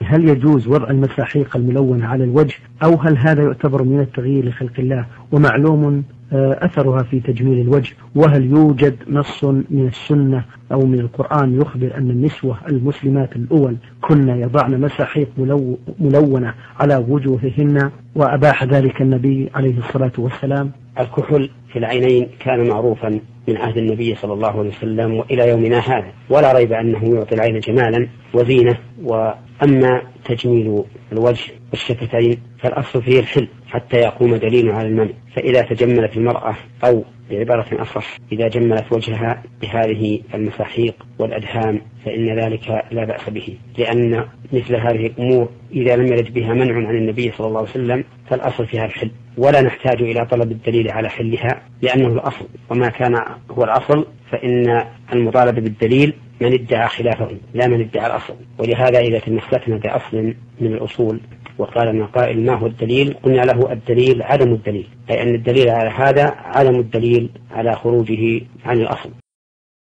هل يجوز وضع المساحيق الملونة على الوجه، أو هل هذا يعتبر من التغيير لخلق الله ومعلوم أثرها في تجميل الوجه؟ وهل يوجد نص من السنة أو من القرآن يخبر أن النسوة المسلمات الأول كن يضعن مساحيق ملونة على وجوههن وأباح ذلك النبي عليه الصلاة والسلام؟ الكحول في العينين كان معروفا من عهد النبي صلى الله عليه وسلم وإلى يومنا هذا، ولا ريب أنه يعطي العين جمالا وزينة. وأما تجميل الوجه والشفتين فالأصل فيه الحل حتى يقوم دليل على المنع، فإذا تجملت المرأة أو بعبارة أصح إذا جملت وجهها بهذه المساحيق والأدهان فإن ذلك لا بأس به، لأن مثل هذه الأمور إذا لم يرد بها منع عن النبي صلى الله عليه وسلم فالأصل فيها الحل، ولا نحتاج إلى طلب الدليل على حلها لأنه الأصل، وما كان هو الأصل فإن المطالبة بالدليل من ادعى خلافه لا من ادعى الأصل. ولهذا إذا تمسكنا بأصل من الأصول وقال لنا قائل ما هو الدليل، قلنا له الدليل عدم الدليل، أي أن الدليل على هذا عدم الدليل على خروجه عن الأصل.